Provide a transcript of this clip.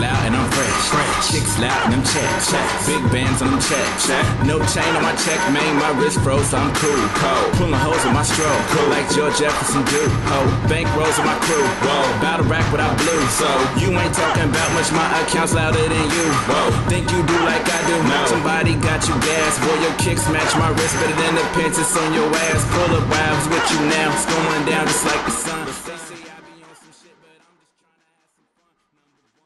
loud and I'm fresh. Chicks loud and I'm check. Big bands on them check. No chain on my check, man. My wrist froze, so I'm cool. Cold. Pulling hoes with my stroke. Cool. Like George Jefferson do. Oh, bank rolls with my crew. Whoa. Bout to rack without blue. So you ain't talking about much. My account's louder than you. Whoa. Think you do like I do? No. Somebody got you gas. Boy, your kicks match my wrist better than the pants on your ass. Pull up vibes with you now. It's going down just like the sun.